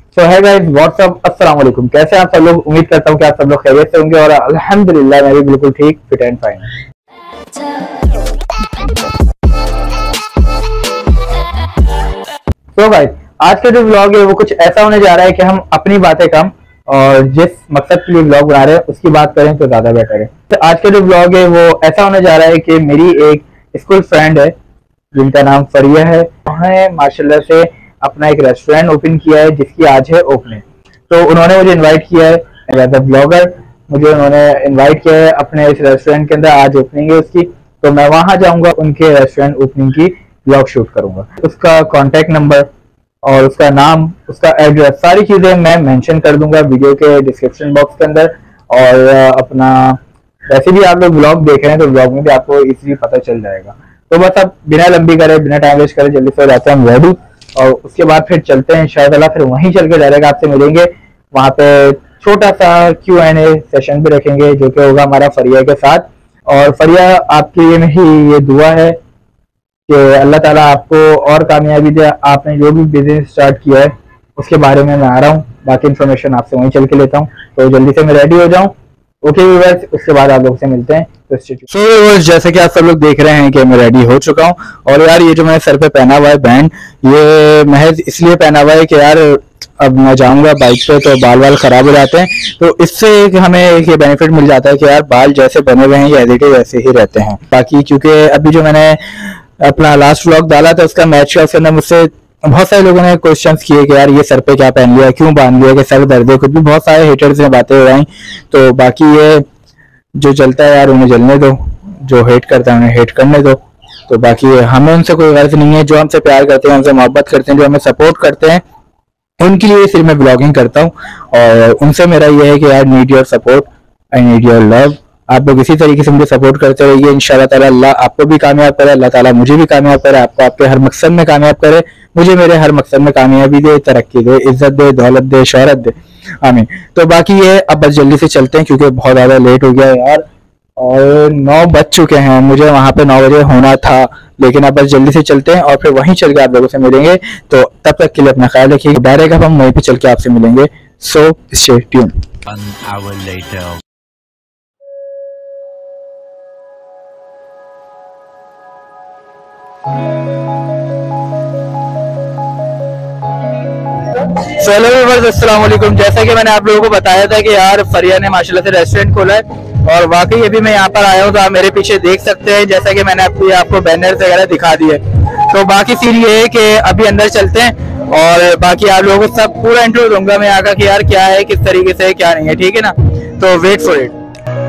सो है guys, WhatsApp, अस्सलाम वालेकुम। कैसे हैं आप सब लोग? उम्मीद करता हूँ कि आप सब लोग खैरियत से होंगे और अल्हम्दुलिल्लाह मैं भी बिल्कुल ठीक, fit and fine. So guys, आज का जो व्लॉग है वो कुछ ऐसा होने जा रहा है कि हम अपनी बातें कम और जिस मकसद के लिए व्लॉग बना रहे हैं उसकी बात करें तो ज्यादा बेटर है। तो आज का जो व्लॉग है वो ऐसा होने जा रहा है कि मेरी एक स्कूल फ्रेंड है जिनका नाम फरिया है। उन्होंने माशाल्लाह से अपना एक रेस्टोरेंट ओपन किया है जिसकी आज है ओपनिंग। तो उन्होंने मुझे इनवाइट किया है एज अ ब्लॉगर। मुझे उन्होंने इनवाइट किया है अपने इस रेस्टोरेंट के अंदर। आज ओपनिंग है उसकी, तो मैं वहां जाऊंगा, उनके रेस्टोरेंट ओपनिंग की ब्लॉग शूट करूंगा। उसका कॉन्टेक्ट नंबर और उसका नाम, उसका एड्रेस, सारी चीजें मैं मेंशन कर दूंगा वीडियो के डिस्क्रिप्शन बॉक्स के अंदर। और अपना वैसे भी आप लोग ब्लॉग देख रहे हैं तो ब्लॉग में भी आपको इजीली पता चल जाएगा। तो बस अब बिना लंबी करे, बिना टाइम वेस्ट करे जल्दी से हो जाते हैं हम रेडी और उसके बाद फिर चलते हैं इंशाअल्लाह। फिर वहीं चल के डायरेक्ट आपसे मिलेंगे। वहां पे छोटा सा Q&A सेशन भी रखेंगे जो कि होगा हमारा फरिया के साथ। और फरिया, आपके लिए ही ये दुआ है कि अल्लाह ताला आपको और कामयाबी दे। आपने जो भी बिजनेस स्टार्ट किया है उसके बारे में मैं आ रहा हूँ, बाकी इन्फॉर्मेशन आपसे वहीं चल के लेता हूँ। तो जल्दी से मैं रेडी हो जाऊँ। ओके व्यूअर्स, उसके बाद आप लोग से मिलते हैं। सो व्यूअर्स, जैसे कि आप सब लोग देख रहे हैं कि मैं रेडी हो चुका हूँ। और यार ये जो मैंने सर पे पहना हुआ है बैंड, ये महज इसलिए पहना हुआ है कि यार अब मैं जाऊंगा बाइक पे तो बाल खराब हो जाते हैं। तो इससे हमें एक ये बेनिफिट मिल जाता है कि यार बाल जैसे बने हुए हैं ये एज इट इज वैसे ही रहते हैं। बाकी क्योंकि अभी जो मैंने अपना लास्ट व्लॉग डाला था उसका मैच का, उसके अंदर मुझसे बहुत सारे लोगों ने क्वेश्चंस किए कि यार ये सर पे क्या पहन लिया, क्यों बांध लिया, कि सर दर्द है, कुछ भी बहुत सारे हेटर्स ने बातें उड़ाई। तो बाकी ये जो जलता है यार उन्हें जलने दो, जो हेट करता है उन्हें हेट करने दो। तो बाकी हमें उनसे कोई गर्ज नहीं है। जो हमसे प्यार करते हैं, हमसे मोहब्बत करते हैं, जो हमें सपोर्ट करते हैं, उनके लिए सिर्फ मैं ब्लॉगिंग करता हूँ। और उनसे मेरा ये है कि यार need your support, I need your love. आप लोग इसी तरीके से मुझे सपोर्ट करते रहिए। इंशाल्लाह ताला अल्लाह आपको भी कामयाब करे, अल्लाह ताला मुझे भी कामयाब करे, आपको आपके हर मकसद में कामयाब करे, मुझे मेरे हर मकसद में कामयाबी दे, तरक्की दे, इज्जत दे, दौलत दे, शोहरत दे, आमीन। तो बाकी ये अब बस जल्दी से चलते हैं क्योंकि बहुत ज्यादा लेट हो गया है यार और 9 बज चुके हैं। मुझे वहां पे 9 बजे होना था, लेकिन अब बस जल्दी से चलते हैं और फिर वहीं चल के आप लोगों से मिलेंगे। तो तब तक के लिए अपना ख्याल रखिए। डायरेक्ट अब हम वहीं पे चल के आपसे मिलेंगे। So stay tuned. Hello viewers, अस्सलाम वालेकुम। जैसा कि मैंने आप लोगों को बताया था कि यार फरिया ने माशाल्लाह से रेस्टोरेंट खोला है और वाकई अभी मैं यहाँ पर आया हूँ तो आप मेरे पीछे देख सकते हैं जैसा कि मैंने आपको बैनर वगैरह दिखा दिए। तो बाकी सीन ये है कि अभी अंदर चलते हैं और बाकी आप लोगों को सब पूरा इंटरव्यू दूंगा मैं यहाँ का कि यार क्या है, किस तरीके से है, क्या नहीं है, ठीक है ना। तो वेट फॉर इट।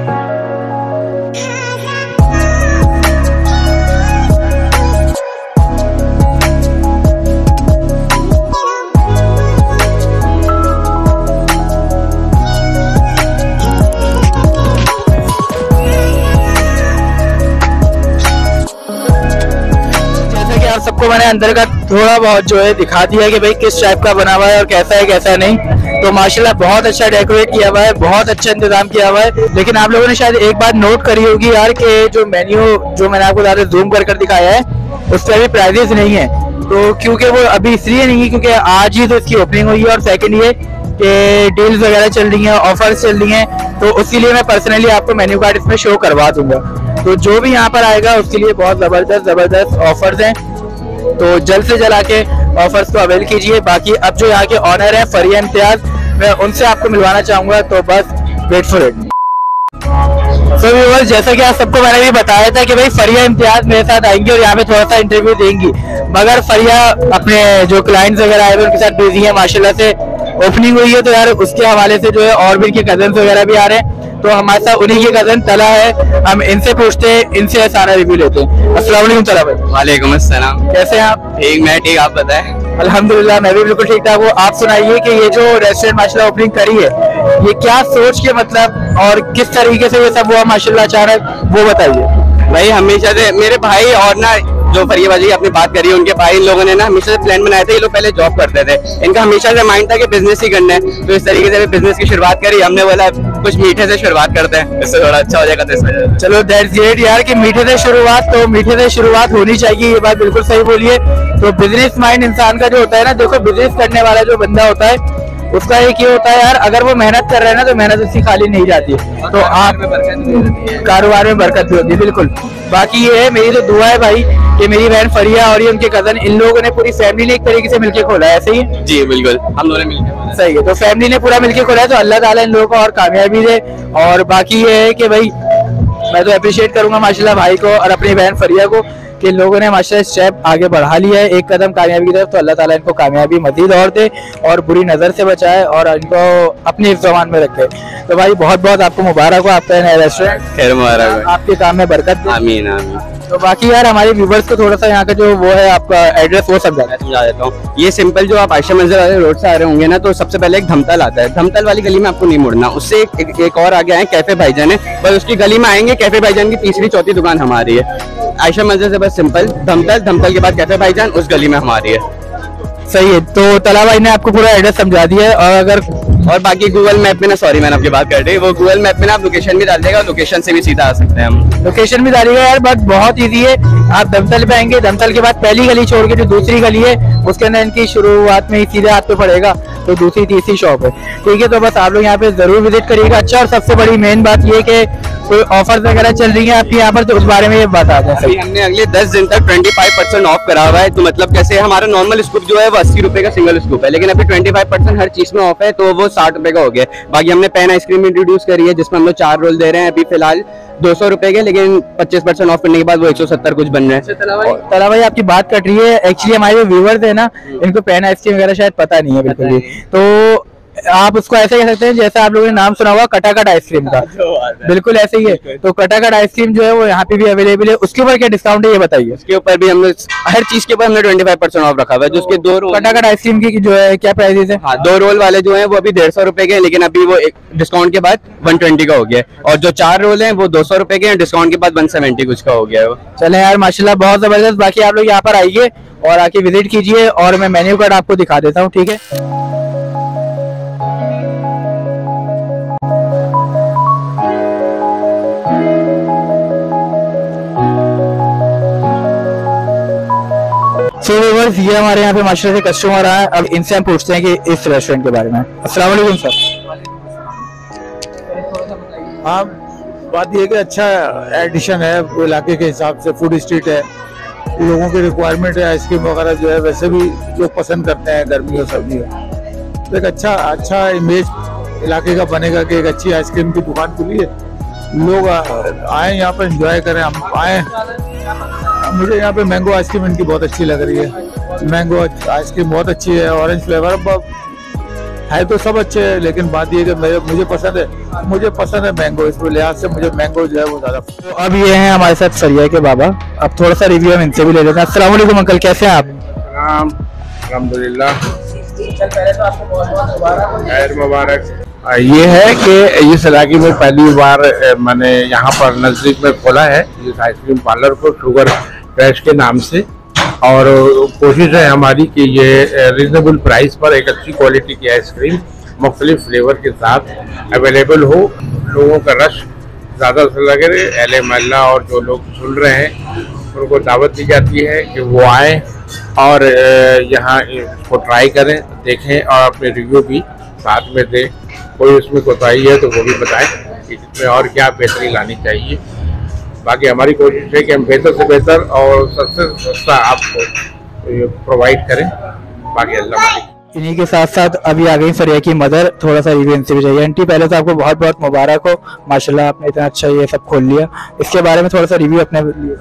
सबको मैंने अंदर का थोड़ा बहुत जो है दिखा दिया है कि भाई किस टाइप का बना हुआ है और कैसा है कैसा नहीं। तो माशाल्लाह बहुत अच्छा डेकोरेट किया हुआ है, बहुत अच्छा इंतजाम किया हुआ है। लेकिन आप लोगों ने शायद एक बात नोट करी होगी यार कि जो मेन्यू जो मैंने आपको ज़्यादा जूम कर दिखाया है उस पर अभी प्राइजेस नहीं है। तो क्योंकि वो अभी इसलिए नहीं है क्योंकि आज ही तो इसकी ओपनिंग हुई है और सेकेंड ये कि डील्स वगैरह चल रही हैं, ऑफर्स चल रही हैं। तो उसके लिए मैं पर्सनली आपको मेन्यू कार्ड इसमें शो करवा दूंगा। तो जो भी यहाँ पर आएगा उसके लिए बहुत ज़बरदस्त ऑफर्स हैं। तो जल्द से जल्द आके ऑफर्स को अवेल कीजिए। बाकी अब जो यहाँ के ऑनर है फरिया इम्तियाज, मैं उनसे आपको मिलवाना चाहूंगा। तो बस वेट फॉर इट। तो व्यूअर्स, जैसा कि आप सबको मैंने भी बताया था कि भाई फरिया इम्तियाज मेरे साथ आएंगी और यहाँ पे थोड़ा सा इंटरव्यू देंगी, मगर फरिया अपने जो क्लाइंट्स वगैरह आए हुए उनके साथ बिजी है। माशाल्लाह से ओपनिंग हुई है तो यार उसके हवाले से जो है और भी इनके कजन वगैरह भी आ रहे हैं। तो हमारे साथ उन्हीं के कजन तला है, हम इनसे पूछते हैं, इनसे सारा रिव्यू लेते हैं। अस्सलाम वालेकुम तला भाई। वालेकुम अस्सलाम। कैसे हैं आप? ठीक, मैं ठीक, आप बताएं। अल्हम्दुलिल्लाह मैं भी बिल्कुल ठीक ठाक हूँ। आप सुनाइए कि ये जो रेस्टोरेंट माशाल्लाह ओपनिंग करी है ये क्या सोच के मतलब और किस तरीके से ये सब हुआ माशाल्लाह अचानक, वो बताइए। भाई हमेशा से मेरे भाई और ना जो फरिया बाजी की आपने बात करी, उनके भाई इन लोगों ने ना हमेशा से प्लान बनाया था। ये लोग पहले जॉब करते थे, इनका हमेशा से माइंड था कि बिजनेस ही करना है। तो इस तरीके से बिजनेस की शुरुआत करी। हमने बोला कुछ मीठे से शुरुआत करते हैं, इससे थोड़ा अच्छा हो जाएगा। तो इस वजह चलो दैट्स ग्रेट यार कि मीठे से शुरुआत, तो मीठे से शुरुआत होनी चाहिए, ये बात बिल्कुल सही बोलिए। तो बिजनेस माइंड इंसान का जो होता है ना, देखो बिजनेस करने वाला जो बंदा होता है उसका एक ये होता है यार, अगर वो मेहनत कर रहे हैं ना तो मेहनत उसकी खाली नहीं जाती, तो आप कारोबार में बरकत भी होती है। बिल्कुल। बाकी ये है, मेरी तो दुआ है भाई कि मेरी बहन फरिया और ये उनके कजन, इन लोगों ने पूरी फैमिली ने एक तरीके से मिलके खोला है, ऐसे ही? जी बिल्कुल, हम दोनों मिलकर। सही है, तो फैमिली ने पूरा मिलके खोला है, तो अल्लाह ताला इन लोगों को और कामयाबी दे। और बाकी ये है कि भाई मैं तो अप्रिशिएट करूंगा माशाल्लाह भाई को और अपनी बहन फरिया को कि लोगों ने माशाल्लाह स्टेप आगे बढ़ा लिया है, एक कदम कामयाबी की तरफ। तो अल्लाह ताला इनको कामयाबी मजीद और दे और बुरी नज़र से बचाए और इनको अपनी हिफ्ज़-ओ-अमान में रखे। तो भाई बहुत बहुत आपको मुबारक हो, आपका नया रेस्टोरेंट खैर मुबारक, आपके काम में बरकत दे। आमीन आमीन। तो बाकी यार हमारे व्यूवर्स को थोड़ा सा यहाँ का जो वो है आपका एड्रेस वो समझा देता हूँ। ये सिंपल, जो आप आयशा मंजिल वाले रोड से आ रहे होंगे ना, तो सबसे पहले एक धमतल आता है, धमतल वाली गली में आपको नहीं मुड़ना, उससे एक और आगे आए कैफे भाईजान है, बस उसकी गली में आएंगे, कैफे भाईजान की तीसरी चौथी दुकान हमारी है। आयशा मंजिल से बस सिंपल धमतल के बाद कैफे भाईजान, उस गली में हमारी है। सही है, तो तला भाई ने आपको पूरा एड्रेस समझा दिया है। और अगर और बाकी गूगल मैप में ना, सॉरी मैंने आपकी बात कर दी, वो गूगल मैप में ना आप लोकेशन भी डाल देगा, लोकेशन से भी सीधा आ सकते हैं हम। लोकेशन भी डालिएगा यार, बट बहुत इजी है। आप दमतल पे आएंगे, दमतल के बाद पहली गली छोड़ के जो दूसरी गली है उसके अंदर इनकी शुरुआत में ही सीधे हाथ पे पड़ेगा, तो दूसरी तीसरी शॉप है, ठीक है। तो बस आप लोग यहाँ पे जरूर विजिट करिएगा। अच्छा, और सबसे बड़ी मेन बात ये कि कोई ऑफर वगैरह चल रही है आपके यहाँ पर, तो उस बारे में ये बता दें। अभी हमने अगले 10 दिन तक 25% ऑफ करा हुआ है। तो मतलब कैसे, हमारा नॉर्मल स्कूप जो है वो 80 रुपए का सिंगल स्कूप है, लेकिन अभी 25% हर चीज में ऑफ है, तो वो 60 रुपए का हो गया। बाकी हमने पेन आइसक्रीम इंट्रोड्यूस करी है, जिसमें हम लोग 4 रोल दे रहे हैं अभी फिलहाल 200 रुपए के, लेकिन 25% ऑफ करने के बाद वो 170 कुछ बन रहे हैं। तला भाई आपकी बात कट रही है, एक्चुअली हमारे जो व्यूवर्स है ना, इनको पेन आइसक्रीम वगैरह शायद पता नहीं है बिल्कुल भी, तो आप उसको ऐसे कह सकते हैं जैसे आप लोगों ने नाम सुना हुआ कटाकट आइसक्रीम का, बिल्कुल ऐसे ही है। तो कटाकट आइसक्रीम जो है वो यहाँ पे भी अवेलेबल है, उसके ऊपर क्या डिस्काउंट है ये बताइए। उसके ऊपर भी हमने हर चीज के ऊपर हमने 25% ऑफ रखा हुआ है। जो उसके 2 रोल कटाकट आइसक्रीम की जो है क्या प्राइस है? हाँ, 2 रोल वाले जो है वो अभी 150 रुपए के हैं, लेकिन अभी वो डिस्काउंट के बाद 120 का हो गया, और जो 4 रोल है वो 200 रुपए के हैं, डिस्काउंट के बाद 170 कुछ का हो गया है। चले यार माशाल्लाह बहुत जबरदस्त। बाकी आप लोग यहाँ पर आइए और आके विजिट कीजिए, और मैं मेन्यू कार्ड आपको दिखा देता हूँ, ठीक है। तो व्यूअर्स, ये हमारे यहाँ पे माशाल्लाह से कस्टमर आए, अब इनसे हम पूछते हैं कि इस रेस्टोरेंट के बारे में। अस्सलाम वालेकुम सर। हाँ, बात ये कि अच्छा एडिशन है इलाके के हिसाब से, फूड स्ट्रीट है, लोगों की रिक्वायरमेंट है, आइसक्रीम वगैरह जो है वैसे भी लोग पसंद करते हैं गर्मी और सर्दी में। तो एक अच्छा इमेज इलाके का बनेगा कि एक अच्छी आइसक्रीम की दुकान खुली है, लोग आए यहाँ पर एंजॉय करें। हम आए, मुझे यहाँ पे मैंगो आइसक्रीम इनकी बहुत अच्छी लग रही है, मैंगो आइसक्रीम बहुत अच्छी है, ऑरेंज फ्लेवर है तो सब अच्छे है, लेकिन बात ये कि मुझे पसंद है मैंगो, इस लिहाज से मुझे मैंगो जो है वो ज्यादा। तो अब ये हैं हमारे साथ फरिया के बाबा, अब थोड़ा सा रिव्यू हम इनसे भी ले लेते हैं। अस्सलाम वालेकुम अंकल, कैसे हैं आप? अल्हम्दुलिल्लाह, खैर मुबारक। ये है कि इस इलाके में पहली बार मैंने यहाँ पर नजदीक में खोला है इस आइसक्रीम पार्लर को, शुगर फ्रेश के नाम से, और कोशिश है हमारी कि ये रिजनेबल प्राइस पर एक अच्छी क्वालिटी की आइसक्रीम मुख्तलिफ फ्लेवर के साथ अवेलेबल हो, लोगों का रश ज़्यादा से लगे। अहले महल्ला और जो लोग सुन रहे हैं उनको दावत दी जाती है कि वो आएँ और यहाँ इसको ट्राई करें, देखें और अपने रिव्यू भी साथ में दें। कोई उसमें कोताही है तो वो भी बताएं कि इसमें और क्या बेहतरी लानी चाहिए। बाकी हमारी कोशिश है कि हम बेहतर से बेहतर और सस्ते से सस्ता आपको प्रोवाइड करें। बाकी अल्लाह मालिक। इन्हीं के साथ साथ अभी आ गई फरिया की मदर, थोड़ा सा रिव्यू इनसे भी चाहिए। आंटी पहले तो आपको बहुत बहुत मुबारक हो, माशाल्लाह आपने इतना अच्छा ये सब खोल लिया, इसके बारे में थोड़ा सा रिव्यू अपने लिए।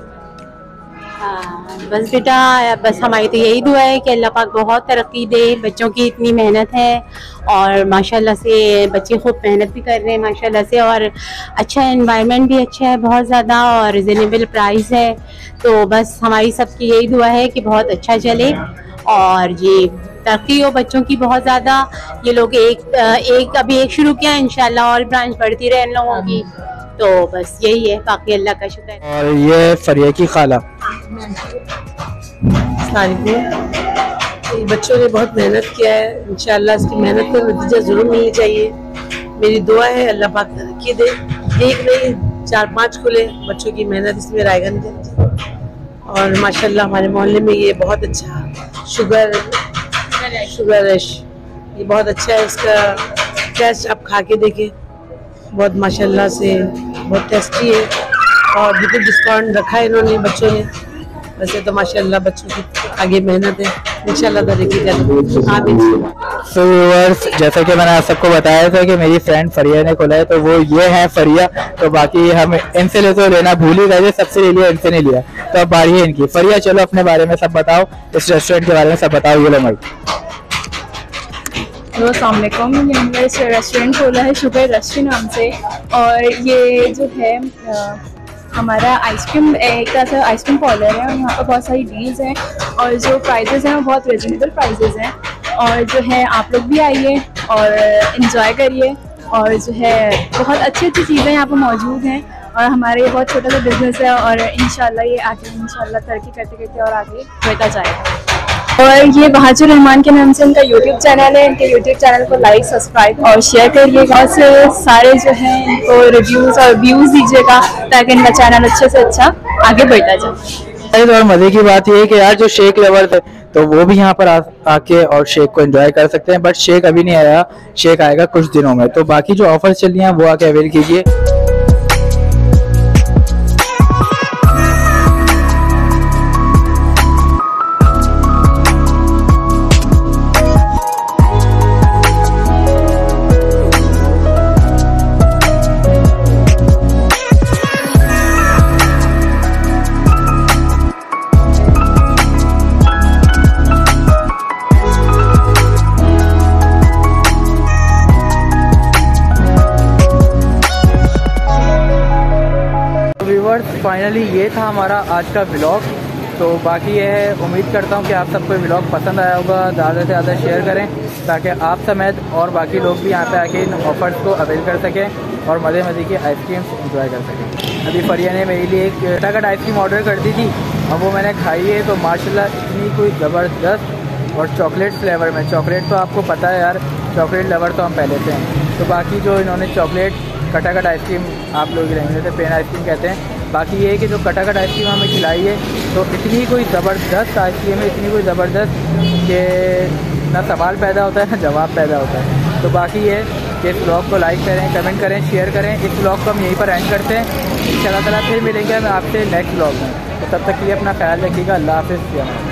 बस बेटा, बस हमारी तो यही दुआ है कि अल्लाह पाक बहुत तरक्की दे। बच्चों की इतनी मेहनत है और माशाल्लाह से बच्चे खूब मेहनत भी कर रहे हैं माशाल्लाह से, और अच्छा एनवायरनमेंट भी अच्छा है बहुत ज़्यादा, और रिजनेबल प्राइस है। तो बस हमारी सबकी यही दुआ है कि बहुत अच्छा चले और ये तरक्की हो बच्चों की बहुत ज़्यादा। ये लोग अभी एक शुरू किया, इंशाल्लाह और ब्रांच बढ़ती रहे इन लोगों की। तो बस यही है, बाकी अल्लाह का शुक्र है। और ये फरिया की खाला, बच्चों ने बहुत मेहनत किया है, इंशाल्लाह इसकी मेहनत का नतीजा जरूर मिलनी चाहिए। मेरी दुआ है अल्लाह पाक तरक्की दे, एक नहीं 4-5 खुले, बच्चों की मेहनत इसमें रायगन दे। और माशाल्लाह हमारे मोहल्ले में ये बहुत अच्छा शुगर रश ये बहुत अच्छा है, इसका टेस्ट आप खा के देखें, बहुत माशाल्लाह से बहुत टेस्टी है और बिल्कुल डिस्काउंट रखा है इन्होंने बच्चों ने। वैसे तो माशाल्लाह बच्चों की आगे मेहनत है, इंशाल्लाह तरक्की करेंगे आप इंशाल्लाह। सो व्यूअर्स, जैसा कि मैंने आप सबको बताया था कि मेरी फ्रेंड फरिया ने खोला है, तो वो ये है फरिया। तो बाकी हम इनसे ले तो लेना भूल ही गए, सबसे ले लिया, इनसे नहीं लिया। तो अब बारी है इनकी। फरिया, चलो अपने बारे में सब बताओ, इस रेस्टोरेंट के बारे में सब बताओ। ये लो माइक। अस्सलाम वालेकुम, मैंने इस रेस्टोरेंट खोला है शुगर रश नाम से। और ये जो है हमारा आइसक्रीम एक ऐसा आइसक्रीम पार्लर है और यहाँ पर बहुत सारी डील्स हैं और जो प्राइजेज़ हैं वो बहुत रिजनेबल प्राइजेज़ हैं। और जो है आप लोग भी आइए और इन्जॉय करिए और जो है बहुत अच्छी अच्छी चीज़ें यहाँ पर मौजूद हैं। और हमारे ये बहुत छोटा सा बिजनेस है और इंशाल्लाह ये आगे इंशाल्लाह तरक्की करते करते और आगे बढ़ता जाएगा। और ये बहादुर रहमान के नाम से इनका यूट्यूब चैनल है, इनके यूट्यूब चैनल को लाइक, सब्सक्राइब और शेयर करिए। बहुत से सारे जो है इनको रिव्यूज़ और व्यूज़ दीजिएगा ताकि इनका चैनल अच्छे से अच्छा आगे बढ़ता जाए। और मजे की बात ये है कि यार जो शेक लवर थे तो वो भी यहाँ पर आके और शेक को एंजॉय कर सकते हैं, बट शेक अभी नहीं आया, शेक आएगा कुछ दिनों में। तो बाकी जो ऑफर्स चल रही हैं वो आके अवेल कीजिए। फाइनली ये था हमारा आज का व्लॉग। तो बाकी ये है, उम्मीद करता हूँ कि आप सबको व्लॉग पसंद आया होगा। ज़्यादा से ज़्यादा शेयर करें ताकि आप समेत और बाकी लोग भी यहाँ पे आके इन ऑफर्स को अवेल कर सकें और मज़े मज़े की आइसक्रीम्स इंजॉय कर सकें। अभी फरिया ने मेरे लिए एक कटाकट आइसक्रीम ऑर्डर कर दी थी, अब वो मैंने खाई है तो माशाल्लाह इतनी कोई ज़बरदस्त। और चॉकलेट फ्लेवर में, चॉकलेट तो आपको पता है यार, चॉकलेट लवर तो हम पहले से हैं। तो बाकी जो इन्होंने चॉकलेट कटाकट आइसक्रीम, आप लोग लैंग्वेज से पेन आइसक्रीम कहते हैं, बाकी ये है कि जो कटाकट आइसक्रीम हमें खिलाई है तो इतनी कोई ज़बरदस्त आइसक्रीम है, इतनी कोई ज़बरदस्त कि ना सवाल पैदा होता है ना जवाब पैदा होता है। तो बाकी ये कि इस ब्लॉग को लाइक करें, कमेंट करें, शेयर करें। इस ब्लॉग को हम यहीं पर एंड करते हैं। इंशाल्लाह ताला फिर मिलेंगे हम आपसे नेक्स्ट ब्लॉग में। तो तब तक के लिए अपना ख्याल रखिएगा। अल्लाह हाफ़िज़।